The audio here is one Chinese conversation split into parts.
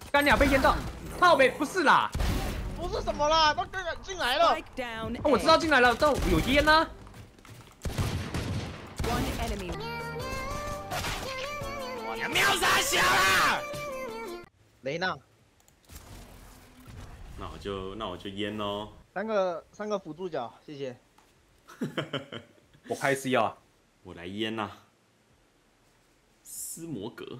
干鸟被淹到，靠北不是啦， 不是什么啦，都进来了。 哦我知道进来了，但有烟啊。 你要瞄啥小啦？ 雷娜， 那我就淹喽。 三个辅助角，谢谢。 我开 C 啊， 我来淹呐、斯摩格。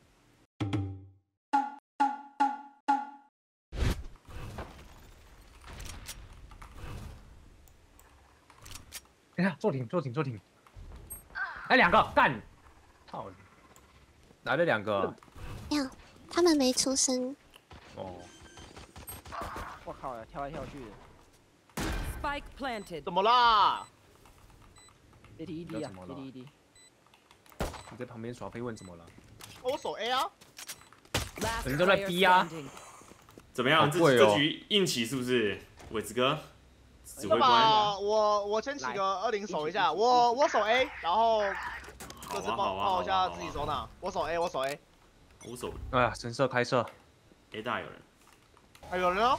等一下，坐艇。哎，两个干，操！来了两个。 没有，他们没出声。 哦， 我靠，跳来跳去的。 Spike planted. 怎么啦 ？AD 啊 ，AD。 你在旁边耍飞问怎么了？ 我手 A 啊。 人都在 B 啊。 怎么样？ 哦这局硬起是不是？伟子哥，指挥官。 我先起个20守一下，我守 A， 然后各自报一下自己手哪。我守 A。 我守。 哎呀，神射开射。 A 大有人。 哎，有人哦。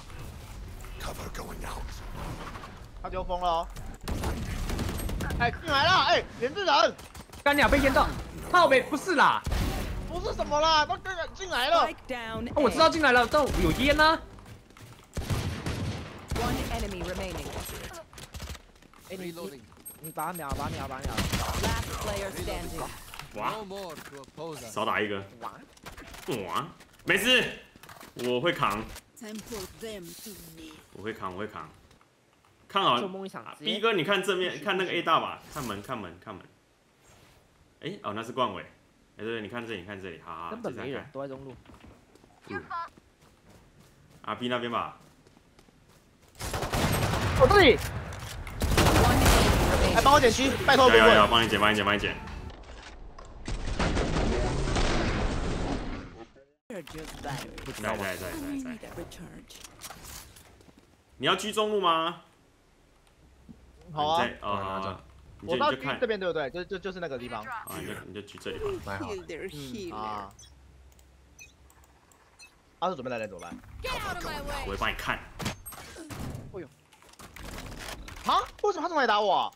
他丢风了哦。哎，进来了！哎，连字人。 干鸟被淹到，靠北不是啦。 不是什么啦，都进来了。 哦我知道进来了，但有烟啊。 One enemy remaining. 哎，你把秒。 Last player standing. 哇，少打一个。哇，没事，我会扛。我会扛。看好。 做梦一场。 B 哥，你看正面，看那个 A 大吧，看门。哎，哦，那是冠伟。哎，对，你看这里，好， 根本没人，都在中路。 啊 B 那边吧。 我这里。哎，帮我捡区，拜托各位。 要，帮你捡。在。你要居中路吗？ 好啊。 好。 我到居这边对不对？就是那个地方。 啊，你就居这里吧。 啊。阿是准备来人怎么办？ 我会帮你看。 哎呦。啊？为什么他这么来打我？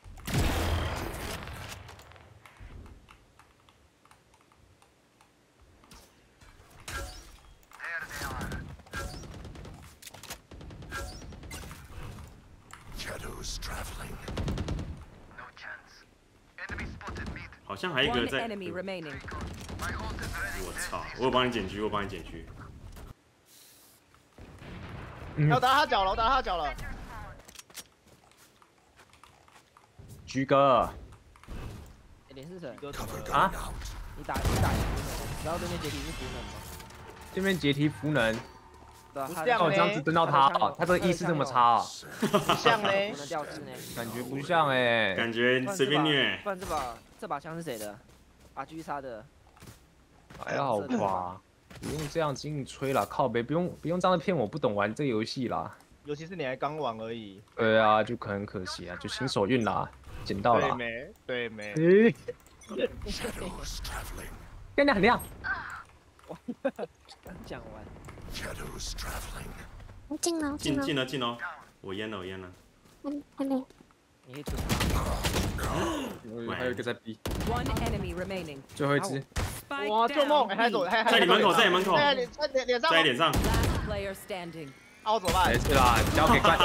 好像还有一个在。 remaining. 我操！我有帮你捡区。 要打他脚了。 居哥。 脸是谁？ 啊？ 你打，然后对面解体是符能吗？ 对面解体符能。 不像这样子蹲到他哦，他这个意识这么差哦。 不像嘞。掉字呢？ 感觉不像哎。 感觉随便虐。 不然这把枪是谁的？RG杀的。 还好吧，不用这样子硬吹啦，靠北，不用这样骗我不懂玩这个游戏啦。 尤其是你还刚玩而已。 对啊，就很可惜啊，就新手运啦，捡到了。 对没？ 亮亮很亮。 刚讲完。 进了，我淹了。 还没。 你可以出。 还有一个在 B。 One enemy remaining. 最后一只。 哇，做梦！还走， 在你门口。 在脸上。 在脸上。 Last player standing. 啊，我怎么办？ 没事啦，交给冠。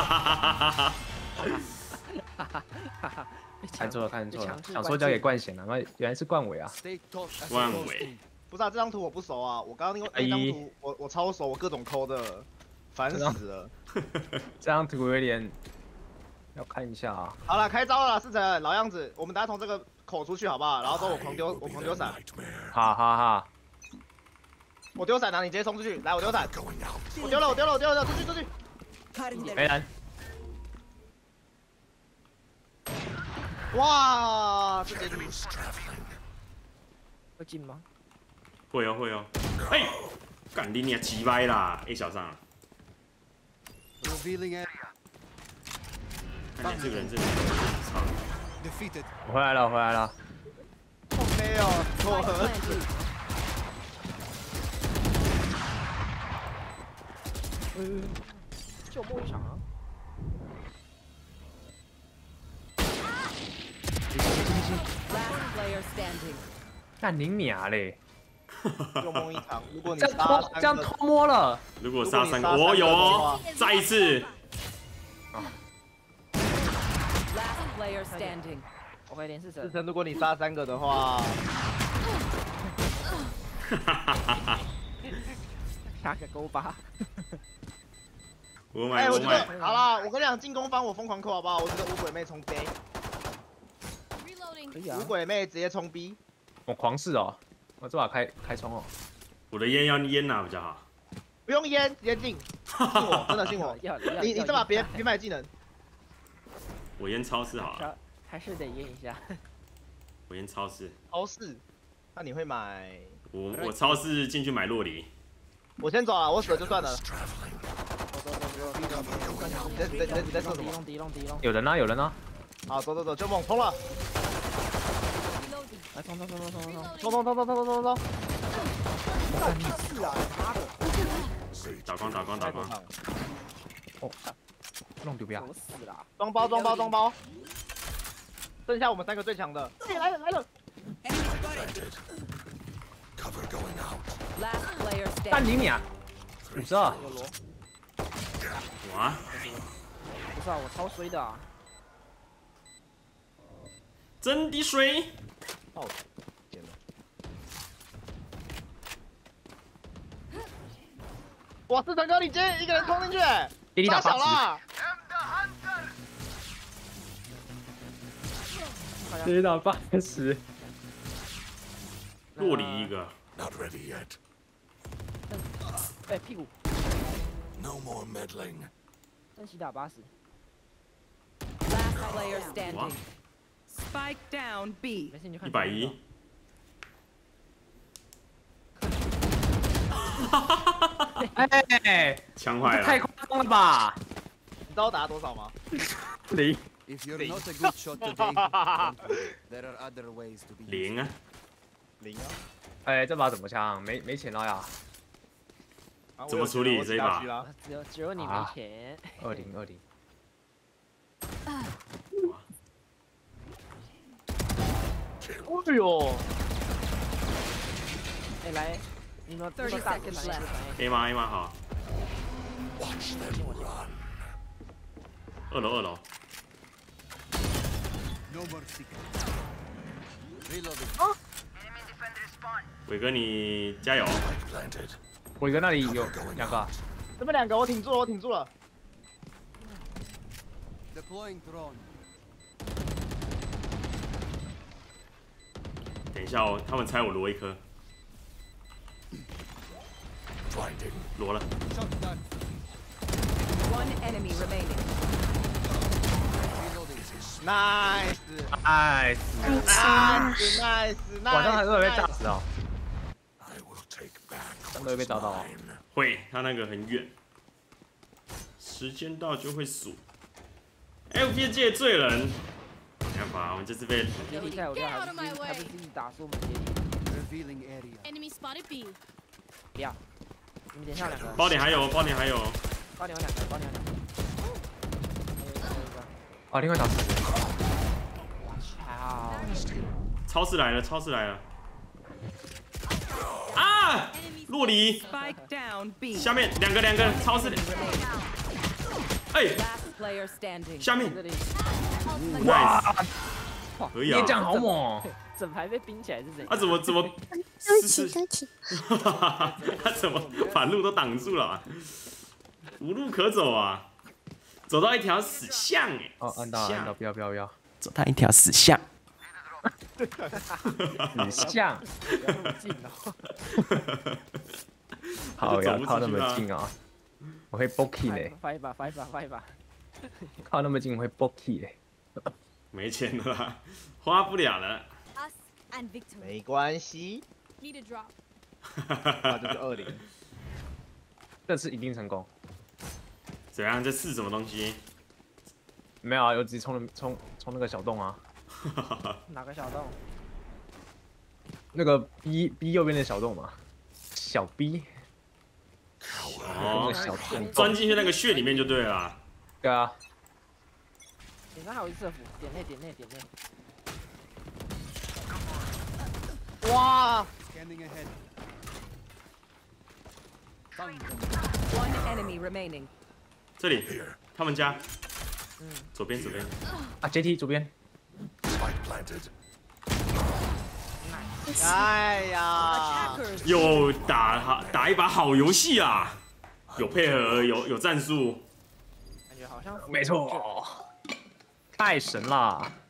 看错了，想说交给冠贤了，原来是冠伟啊。 冠伟。 不是啊，这张图我不熟啊，我刚刚那张图我超熟，我各种抠的，烦死了。 这张图有点要看一下啊。 好了，开招了，世成，老样子，我们等下从这个口出去好不好？然后之后我狂丢伞。 哈。 我丢伞啊，你直接冲出去，来我丢伞。我丢了，出去。 没人。 哇，这结局会进吗？ 会哦。哎，干你娘鸡掰啦 ！A 小上。看见这个人真的操！ 我回来了。 没有，错盒子。 就梦一场啊！ Last player standing. 干你娘嘞！ 就梦一场。如果你这样杀偷摸了， 如果杀三个， 如果你杀三个有的哦话， 再一次。 Last player standing. OK，连4 志神。 成，如果你杀3个的话， 下个勾吧。 我哎， 买， 我我买。 觉得好啦，我跟你讲，进攻方我疯狂扣好不好？我觉得五鬼妹冲 B， 可以啊五。鬼妹直接冲 B， 我狂试哦，我这把开冲哦。 我的烟要烟拿比较好。 不用烟，直接进，信我，真的信我。 要你这把别买技能， 我烟超市好了， 还是得验一下。 我烟超市。 超市，那你会买？ 我超市进去买洛梨。 我先走了，我死了就算了。你在说什么？ 敌龙。 有人啊，有人啊！ 好，走，就猛冲了， 来冲！ 冲！ 打光。 哦，弄丢不要。 我死了。 装包，剩下我们3个最强的。来了！ Last player 干 standing. 你娘！52。 有罗。 哇， 不是啊，我超衰的啊。 真的水。 哦，天哪！哇，志成哥，你直接一个人冲进去， 比你打打小啦！ 直接打80。 洛梨一个。 Not ready yet. 哎，屁股。 No more meddling. 珍惜打80。 Last player 哇 standing. Spike down B. 没事，你就看。 110。 哎， 枪坏太了。 夸张了吧你知道我打多少吗？ ？0。 If you're not a good shot today, don't worry. There are other ways to be. 0啊。 0啊！ 哎，这把怎么枪？没钱了呀。 啊怎么处理我有这一把我有啦只有你没钱。 20。 哎呦！ 哎，来，你们 30 seconds left. A 吗 A 吗好。 Watch them run. 2楼。 No more secrets. Reloading. 伟哥你加油。 Planted. 我一个那里有2个。 这边2个，我挺住了。 Deploying drone. 等一下哦，他们猜我罗一颗， Blinding. 罗了。 Shot done. One enemy remaining. Reloading. Nice， 哎，晚上还是会被炸死哦。 I will take back 真的会被打到哦。 mine. 会，他那个很远，时间到就会数。FP 界罪人，没办法，我们这次被接力赛我觉得还不是自己打，是我们接力。 Revealing area. Enemy spotted B. 不要，你们点下2个。 包点还有， 包点有2个。还有一个。 啊，另外打死。 操！ 超市来了。啊！洛梨 Spike down B. 下面两个超市。哎， Last player standing. 下面这里 nice，可以啊你。这样好猛哦！ 整排被冰起来是怎样？ 他怎么？ 对不起，对不起。 他怎么把路都挡住了啊？无路可走啊！走到一条死巷哎！ 哦，按到，不要， 走他一条死巷。 死巷。 不要那么近哦。 好呀，靠那么近啊！我会 bokey 嘞， 发一把。 靠那么近我会 bokey 嘞。 没钱了啦，花不了了。 Us and victory. 没关系， Need a drop. 那就是20。 这次一定成功。 怎样？这是什么东西？ 没有啊，有直接冲那个小洞啊。 哪个小洞？ 那个 B 右边的小洞嘛，小 B。 哦哦， 小洞钻进去那个穴里面就对了啦。 对啊， 点上还有一射符，点内点内点内。 哇！ One enemy remaining. 这里，他们家，左边。 啊，阶梯左边。 Spike planted. 哎呀， Attackers. 又打一把好游戏啊！有配合，有战术。 感觉好像没错，太神啦！